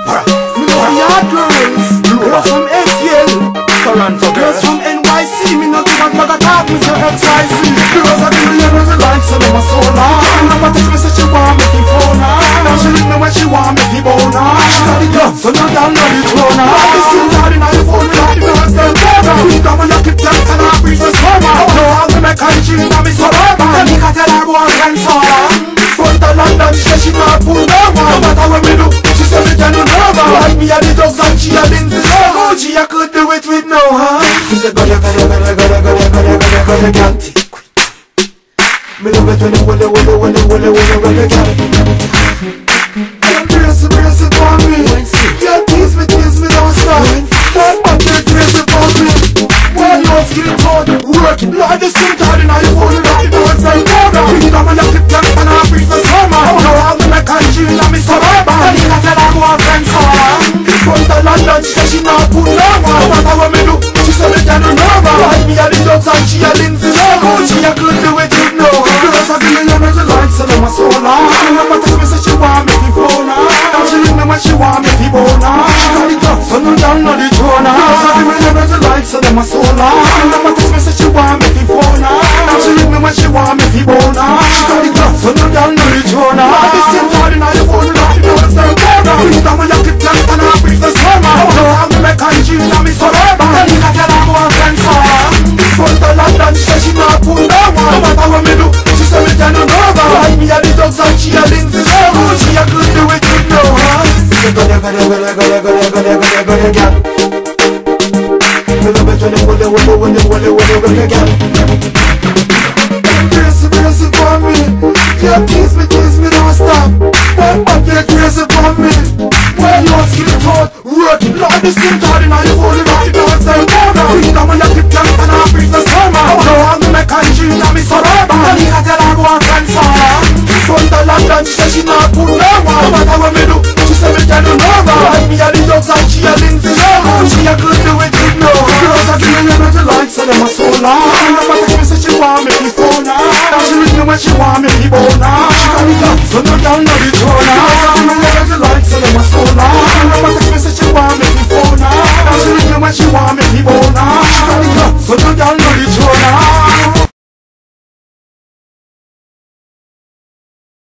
Me know a yard girls, girls from ATL, Toronto girls from NYC. Me not give a bag of talk, me say XYZ. Girls are giving you the light, so them a solar. Number text me say she want me fi phone her. Now she leave me when she want me fi bone her. She got the gun, so now girl know the throne her. This still hard inna your phone, me like the girls them better. Freedom when you keep them and I breathe the summer. No how me make her chill inna me suburban. Tell me can tell her go and cancel her. Front of London, she say she not pull over. No matter what me do, she say me turn over. Like me a the dogs and she a Lindsay Lohan. She a could do it with no hand. She say go girl. Me love it when you girl. Brace for me. You tease me, don't stop. That body crazy for me. When you're skin tone, work like the skin hard inna your phone. Like the dogs and dogs. Freedom when you clip them and I breathe the summer. Now all me make her chill inna me suburban. Tell me that tell her go and friends for her. Front of London, she say she not pull over. No matter what me do, she say me turn over. Like me a the dogs and she a Lindsay Lohan. She a could do it with no hand. Girls a giving you the light, so them a solar. Number text me say she want me fi phone her. Now she leave me when she want me fi bone her. She got the gun, so no girl know the throne her. Girls a giving you the light, so them a solar. Number text me say she want me fi phone her. Now she leave me when she want me fi bone her. She got the gun, so no girl know the throne her. This still hard inna your phone, like the dogs them better. Freedom when you keep them and I breathe the summer. Now how me make her chill inna me suburban. Tell me that tell her go and cancel her. Front of London, she say she not pull over. No matter what me do, she say me turn over. Like me a the dogs and she a Lindsay Lohan. She a could do it with no hand. Say go girl. Me love it when you girl. Crazy for me. You tease me, don't stop. That body crazy for me. When you're skin tone, work like the skin hard inna your phone. Like the dogs and dogs. Freedom when you keep them and I breathe the summer. Now how me make her chill inna me suburban. Tell me that tell her go and friends for her. Front of London, she say she not pull over. No matter what me do, she say me turn over. Like me a the dogs and she a Lindsay Lohan. She a could do it with no hand. Girls a giving you the light, so them a solar. Number text me say she want me fi phone her. Now she leave me when she want me fi bone her. She got the gun, so no girl know the throne her. Girls a giving you the light, so them a solar. Number